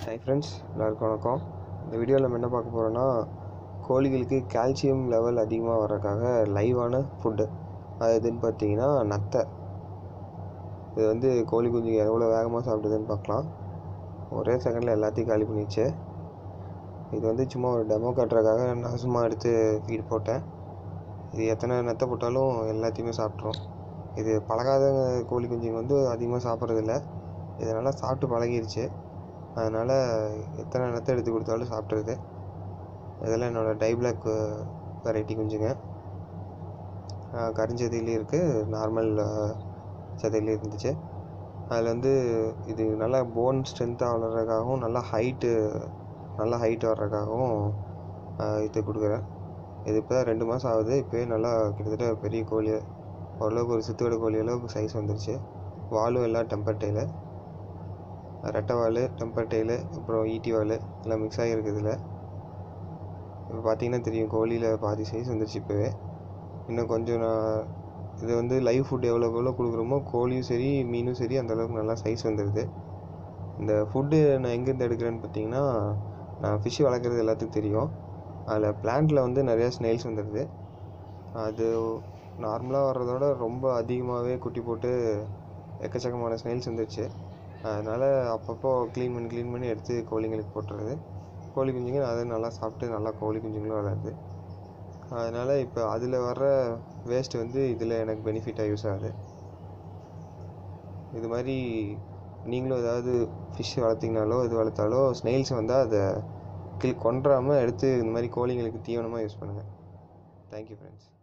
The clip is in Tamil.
ஹாய் ஃப்ரெண்ட்ஸ், எல்லாருக்கும் வணக்கம். இந்த வீடியோவில் நம்ம என்ன பார்க்க போகிறோன்னா, கோழிகளுக்கு கால்சியம் லெவல் அதிகமாக வர்றதுக்காக லைவான ஃபுட்டு. அது எதுன்னு பார்த்தீங்கன்னா நத்தை. இது வந்து கோழி குஞ்சு எவ்வளோ வேகமாக சாப்பிடுதுன்னு பார்க்கலாம். ஒரே செகண்டில் எல்லாத்தையும் காலி பண்ணிடுச்சு. இது வந்து சும்மா ஒரு டெமோ காட்டுறதுக்காக நான் சும்மா எடுத்து ஃபீட் போட்டேன். இது எத்தனை நத்தை போட்டாலும் எல்லாத்தையுமே சாப்பிட்ரும். இது பழகாத கோழி குஞ்சுங்க வந்து அதிகமாக சாப்பிட்றதில்ல. இதனால் சாப்பிட்டு பழகிருச்சு. அதனால் எத்தனை நத்தை எடுத்து கொடுத்தாலும் சாப்பிட்ருது. இதெல்லாம் என்னோடய டை பிளாக் வெரைட்டி குஞ்சுங்க. கருஞ்சதையிலையும் இருக்குது, நார்மல் சதையிலையும் இருந்துச்சு. அதில் வந்து இது நல்லா போன் ஸ்ட்ரென்த்தாக வளர்கிறதுக்காகவும் நல்லா ஹைட் வர்றதுக்காகவும் இது கொடுக்குறேன். இது இப்போ 2 மாதம் ஆகுது. இப்போயே நல்லா கிட்டத்தட்ட பெரிய கோழி, ஓரளவுக்கு ஒரு சித்தோட கோழி அளவுக்கு சைஸ் வந்துருச்சு. வாலும் எல்லாம் டெம்பர் டெய்லு, ரெட்டை வால், டெம்பர் டெய்லு, அப்புறம் ஈட்டி வால் எல்லாம் மிக்ஸ் ஆகிருக்கு. இதில் இப்போ பார்த்தீங்கன்னா தெரியும், கோழியில் பாதி சைஸ் வந்துருச்சு. இப்போவே இன்னும் கொஞ்சம் இது வந்து லைவ் ஃபுட் எவ்வளோ கொடுக்குறோமோ கோழியும் சரி மீனும் சரி அந்தளவுக்கு நல்லா சைஸ் வந்துடுது. இந்த ஃபுட்டு நான் எங்கேருந்து எடுக்கிறேன்னு பார்த்தீங்கன்னா, நான் ஃபிஷ் வளர்க்குறது எல்லாத்துக்கும் தெரியும். அதில் பிளான்ட்டில் வந்து நிறையா ஸ்னெயில்ஸ் வந்துடுது. அது நார்மலாக வர்றதோட ரொம்ப அதிகமாகவே குட்டி போட்டு எக்கச்சக்கமான ஸ்னெயில்ஸ் வந்துடுச்சு. அதனால் அப்பப்போ க்ளீன் பண்ணி எடுத்து கோழிங்களுக்கு போட்டுறது. கோழி குஞ்சுங்க அதை நல்லா சாப்பிட்டு நல்லா கோழி குஞ்சுங்களும் வளருது. அதனால் இப்போ அதில் வர்ற வேஸ்ட் வந்து இதில் எனக்கு பெனிஃபிட்டாக யூஸ் ஆகுது. இது மாதிரி நீங்களும் ஏதாவது ஃபிஷ் வளர்த்திங்கனாலோ இது வளர்த்தாலோ ஸ்னெயில்ஸ் வந்தால் அதை கொன்றாமல் எடுத்து இந்த மாதிரி கோழிங்களுக்கு தீவனமாக யூஸ் பண்ணுங்கள். Thank you friends.